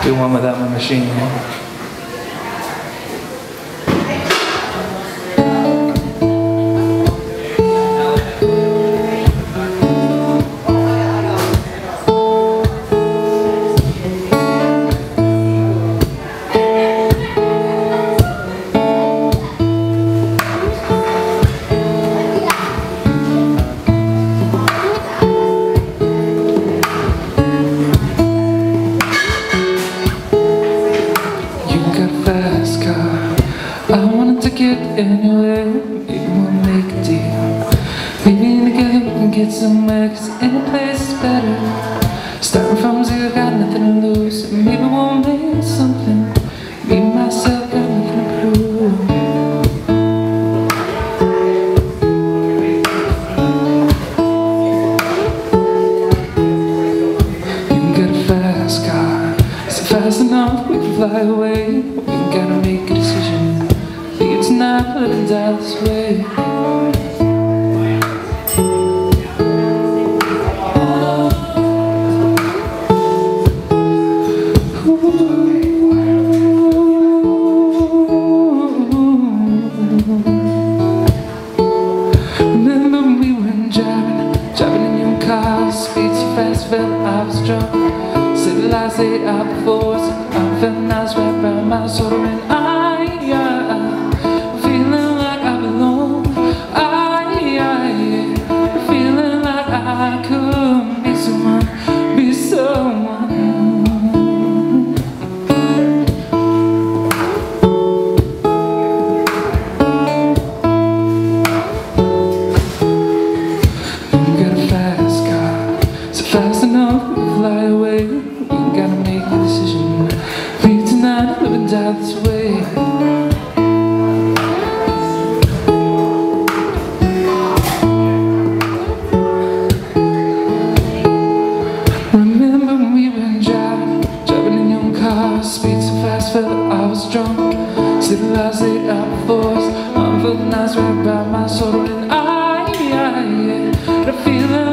Do one without my machine. I wanted to get anywhere, maybe we'll make a deal. Maybe together we can get somewhere, 'cause any place is better. Starting from zero, got nothing to lose. Maybe we'll make something. Me and myself got nothing to prove. You got a fast car, so fast enough we can fly away. We gotta make a decision. It's not living down this way. Remember when we went driving in your car, speed so fast, felt I was drunk. City lights lay out before us, I felt nice right around my shoulder, and feeling like I belong. Feeling like I could be someone, be someone. We got a fast car, so fast enough we can fly away. We gotta make a decision. Leave tonight, live and die this way. Remember when we went driving in your car, speed so fast, felt I was drunk. City lights laid out before us, I felt nice right by my shoulder, and I had a feeling